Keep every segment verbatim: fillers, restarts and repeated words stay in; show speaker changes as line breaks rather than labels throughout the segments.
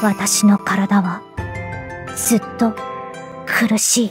私の体はずっと苦しい。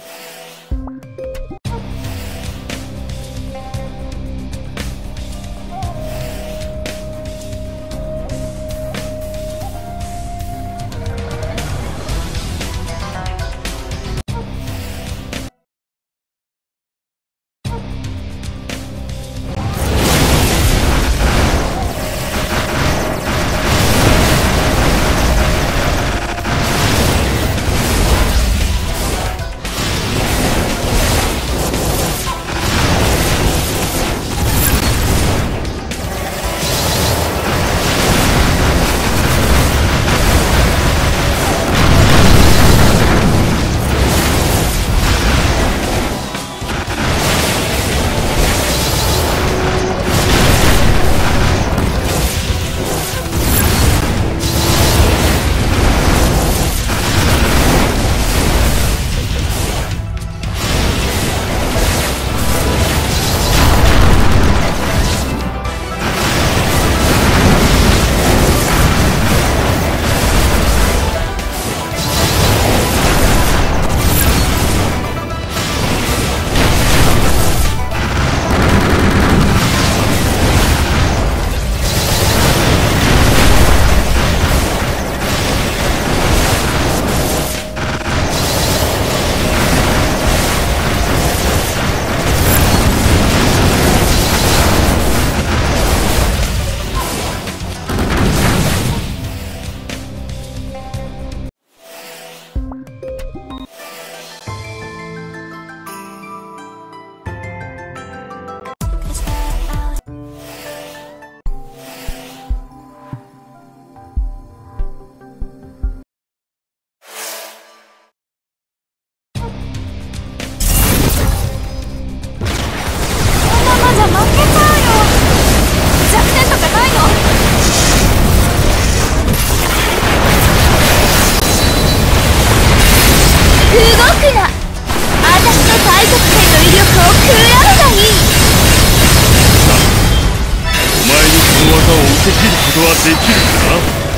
できることはできるか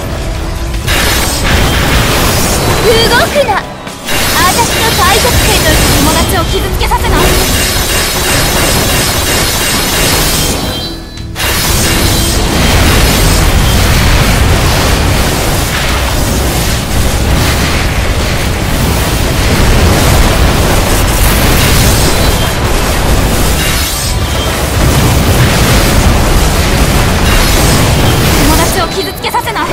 な。動くな。私の海賊兵という友達を傷つけさせない。傷つけさせない。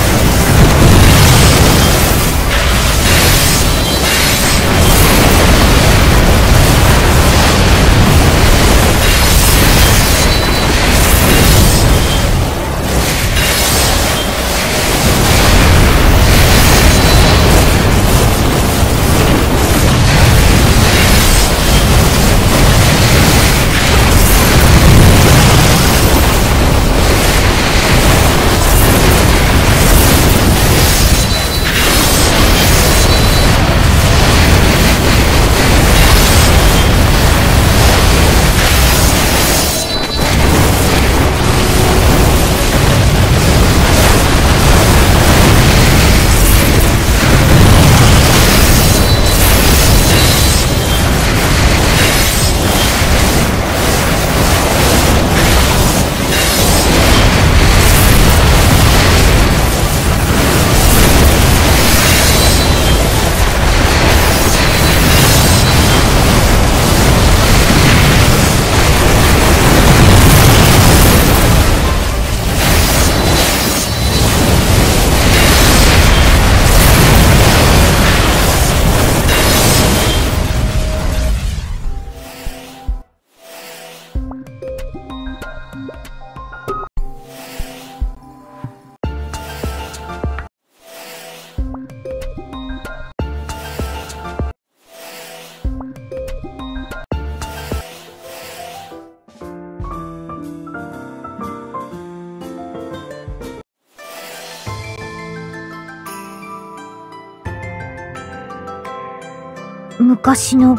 昔のこと。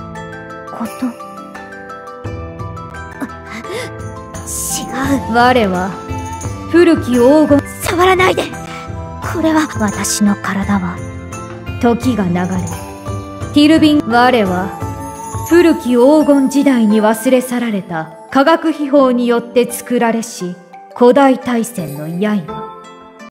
違う。
我は古き黄金。
触らないで。 これは私の体は。
時が流れ、ティルビン、我は古き黄金時代に忘れ去られた化学秘宝によって作られし古代大戦の刃。